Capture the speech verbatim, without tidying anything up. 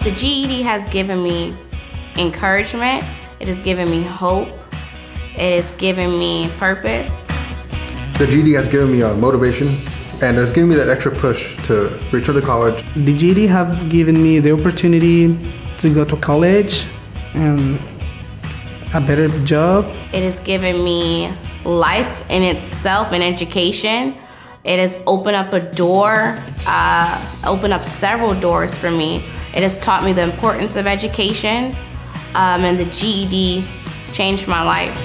The G E D has given me encouragement, it has given me hope, it has given me purpose. The G E D has given me uh, motivation, and it's given me that extra push to return to college. The G E D have given me the opportunity to go to college and a better job. It has given me life in itself and education. It has opened up a door, uh, opened up several doors for me. It has taught me the importance of education, um, and the G E D changed my life.